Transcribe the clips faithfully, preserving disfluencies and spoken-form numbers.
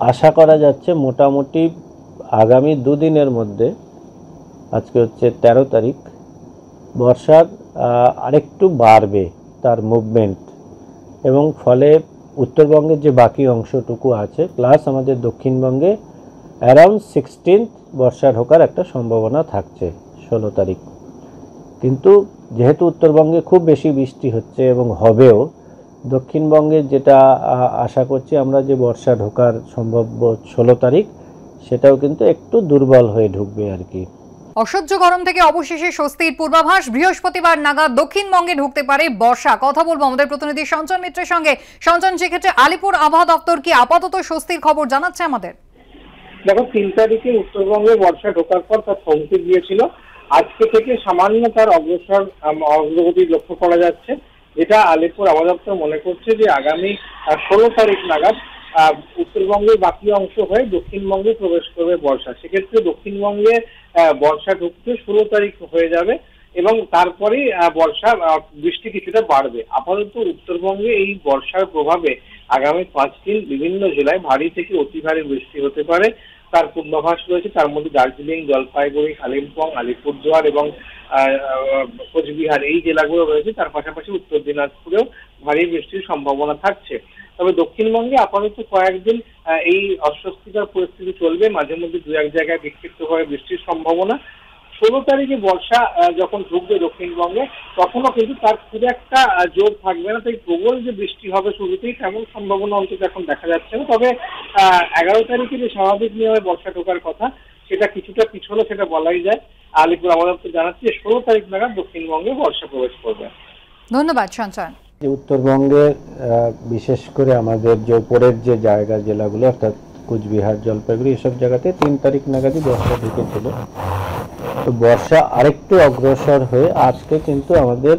আশা করা যাচ্ছে মোটামুটি আগামী দুদিনের মধ্যে, আজকে হচ্ছে তেরো তারিখ, বর্ষার আরেকটু বাড়বে তার মুভমেন্ট, এবং ফলে উত্তরবঙ্গের যে বাকি অংশটুকু আছে প্লাস আমাদের দক্ষিণবঙ্গে অ্যারাউন্ড সিক্সটিন্থ বর্ষা ঢোকার একটা সম্ভাবনা থাকছে ষোলো তারিখ। কিন্তু যেহেতু উত্তরবঙ্গে খুব বেশি বৃষ্টি হচ্ছে এবং হবেও, দক্ষিণবঙ্গে যেটা আশা করছি আমরা যে বর্ষা ঢোকার সম্ভাব্য ষোলো তারিখ, সেটাও কিন্তু একটু দুর্বল হয়ে ঢুকবে আর কি। অসহ্য গরম থেকে অবশেষে স্বস্তির পূর্বাভাস, বৃহস্পতিবার নাগাদ দক্ষিণবঙ্গে ঢুকতে পারে বর্ষা। কথা বলবো আমাদের প্রতিনিধি সঞ্চন মিত্রের সঙ্গে। সঞ্চন, সেক্ষেত্রে আলিপুর আবহাওয়া দপ্তর কি আপাতত স্বস্তির খবর জানাচ্ছে আমাদের? দেখো, তিন তারিখে উত্তরবঙ্গে বর্ষা ঢোকার পর তার থমকে গিয়েছিল। আজকে থেকে সামান্য তার অগ্রসর অগ্রগতি লক্ষ্য করা যাচ্ছে, যেটা আলিপুর আবহাওয়া দপ্তর মনে করছে যে আগামী ষোলো তারিখ নাগাদ উত্তরবঙ্গের বাকি অংশ হয়ে দক্ষিণবঙ্গে প্রবেশ করবে বর্ষা। সেক্ষেত্রে দক্ষিণবঙ্গে বর্ষা ঢুকতে ষোলো তারিখ হয়ে যাবে এবং তারপরে বর্ষা বৃষ্টি কিছুটা বাড়বে। আপাতত উত্তরবঙ্গে এই বর্ষার প্রভাবে আগামী পাঁচ দিন বিভিন্ন জেলায় ভারী থেকে অতি ভারী বৃষ্টি হতে পারে, তার পূর্বাভাস রয়েছে। তার মধ্যে দার্জিলিং, জলপাইগুড়ি, কালিম্পং, আলিপুরদুয়ার এবং কোচবিহার এই জেলাগুলো রয়েছে। তার পাশাপাশি উত্তর দিনাজপুরেও ভারী বৃষ্টির সম্ভাবনা থাকছে। তবে দক্ষিণবঙ্গে আপাতত কয়েকদিন এই অস্বস্তিকর পরিস্থিতি চলবে, মাঝে মধ্যে দু এক জায়গায় বিক্ষিপ্তভাবে বৃষ্টির সম্ভাবনা। ষোলো তারিখে বর্ষা যখন ঢুকবে দক্ষিণবঙ্গে, তখনও কিন্তু তার খুব একটা জোর থাকবে না, তাই প্রবল যে বৃষ্টি হবে শুরুতেই তেমন সম্ভাবনা অন্তত এখন দেখা যাচ্ছে না। তবে এগারো তারিখে যে স্বাভাবিক নিয়মে বর্ষা ঢোকার কথা, সেটা কিছুটা পিছলো, সেটা বলাই যায়। আলিপুর আবহাওয়া দপ্তর জানাচ্ছে ষোলো তারিখ নাগাদ দক্ষিণবঙ্গে বর্ষা প্রবেশ করবে। ধন্যবাদ সঞ্চয়ন। উত্তরবঙ্গে বিশেষ করে আমাদের যে উপরের যে জায়গা জেলাগুলো অর্থাৎ কোচবিহার, জলপাইগুড়ি এসব জায়গাতে তিন তারিখ নাগাদই বর্ষা ঢুকেছিল। তো বর্ষা আরেকটু অগ্রসর হয়ে আজকে কিন্তু আমাদের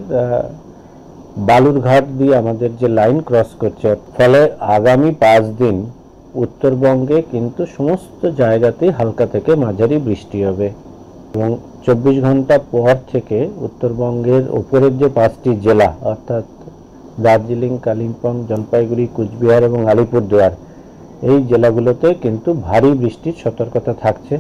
বালুরঘাট দিয়ে আমাদের যে লাইন ক্রস করছে, ফলে আগামী পাঁচ দিন উত্তরবঙ্গে কিন্তু সমস্ত জায়গাতেই হালকা থেকে মাঝারি বৃষ্টি হবে এবং চব্বিশ ঘন্টা পর থেকে উত্তরবঙ্গের উপরের যে পাঁচটি জেলা অর্থাৎ দার্জিলিং, কালিম্পং, জলপাইগুড়ি, কোচবিহার এবং আলিপুরদুয়ার এই জেলাগুলোতে কিন্তু ভারী বৃষ্টির সতর্কতা থাকছে।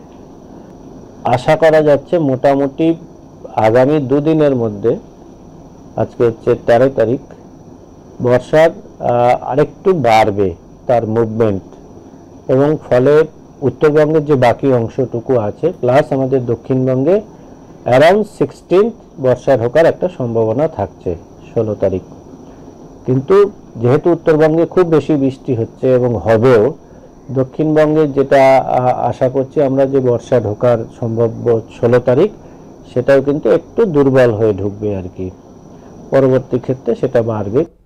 আশা করা যাচ্ছে মোটামুটি আগামী দুদিনের মধ্যে, আজকে হচ্ছে তেরো তারিখ, বর্ষার আরেকটু বাড়বে তার মুভমেন্ট, এবং ফলে উত্তরবঙ্গের যে বাকি অংশটুকু আছে প্লাস আমাদের দক্ষিণবঙ্গে অ্যারাউন্ড সিক্সটিন্থ বর্ষা ঢোকার একটা সম্ভাবনা থাকছে ষোলো তারিখ। কিন্তু যেহেতু উত্তরবঙ্গে খুব বেশি বৃষ্টি হচ্ছে এবং হবেও, দক্ষিণবঙ্গে যেটা আশা করছি আমরা যে বর্ষা ঢোকার সম্ভাব্য ষোলো তারিখ, সেটাও কিন্তু একটু দুর্বল হয়ে ঢুকবে আর কি। পরবর্তী ক্ষেত্রে সেটা বাড়বে।